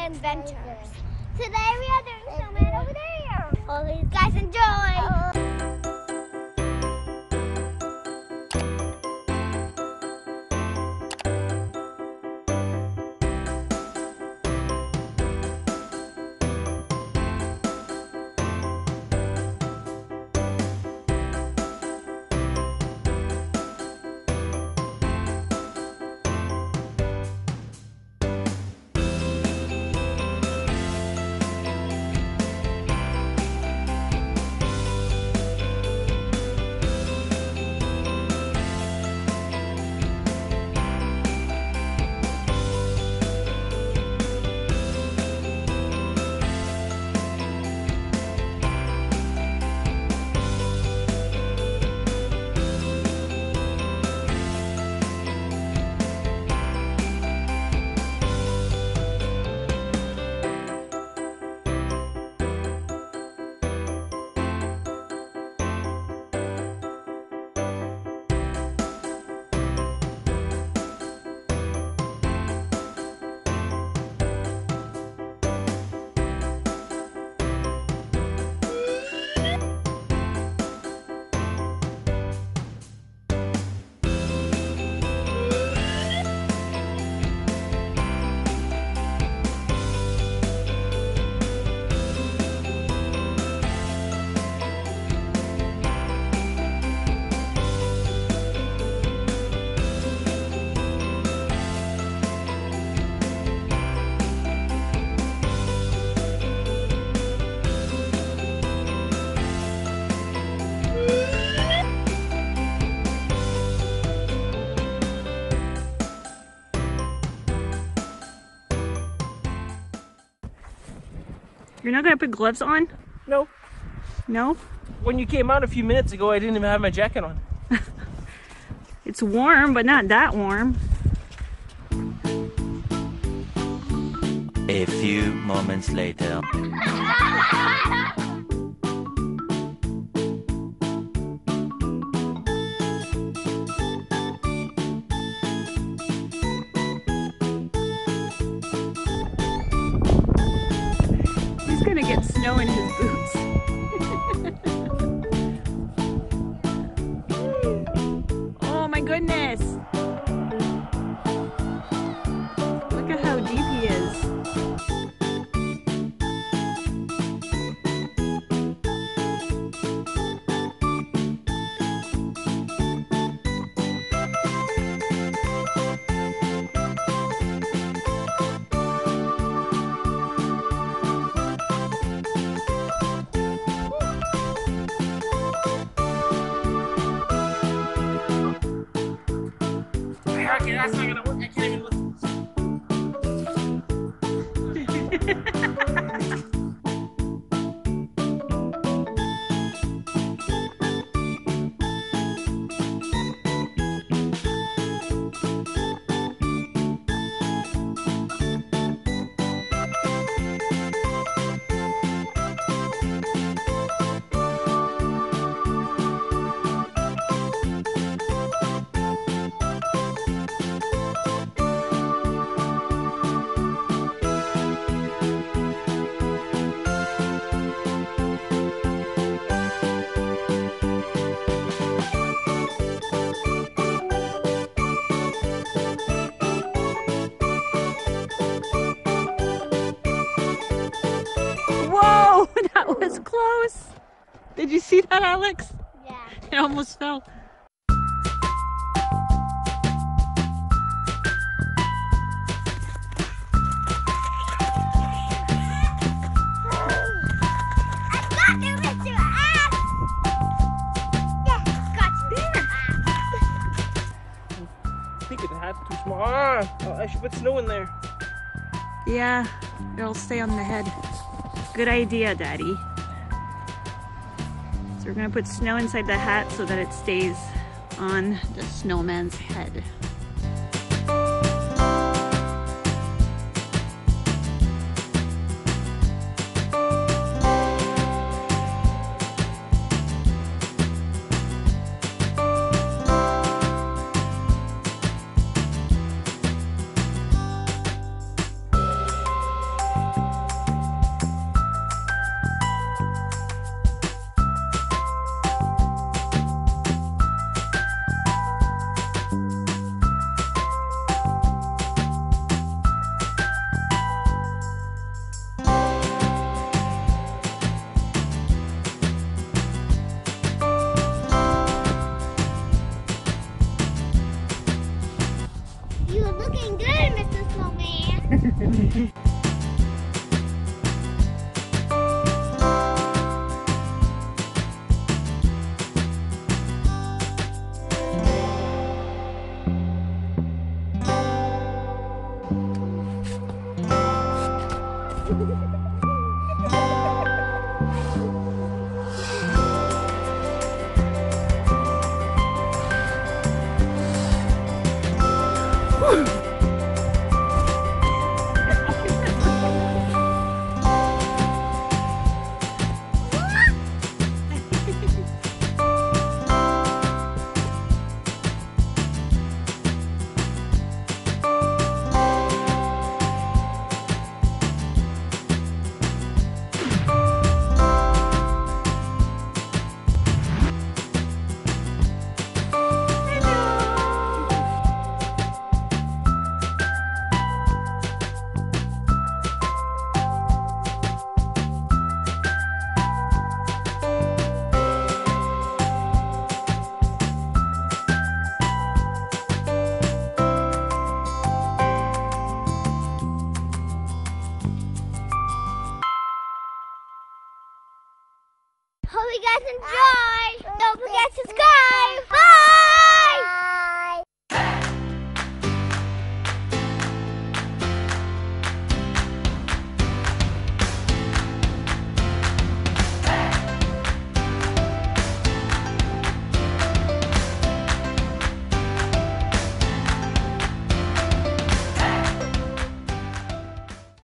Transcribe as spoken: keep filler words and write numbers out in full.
BrothersFunAdventures. Today we are doing snowman over there. Hope you guys enjoy. You're not gonna put gloves on? No. No? When you came out a few minutes ago, I didn't even have my jacket on. It's warm, but not that warm. A few moments later. He's gonna get snow in his boots. Oh my goodness! Look at how deep he is. Okay, that's not gonna work. I can't even listen. Whoa! That was close! Did you see that, Alex? Yeah. It almost fell. I got you, Mister Ass! Yeah, got you. I think the hat's too small. Ah, oh, I should put snow in there. Yeah, it'll stay on the head. Good idea, Daddy. So we're gonna put snow inside the hat so that it stays on the snowman's head. enjoy. Don't forget to subscribe. Bye.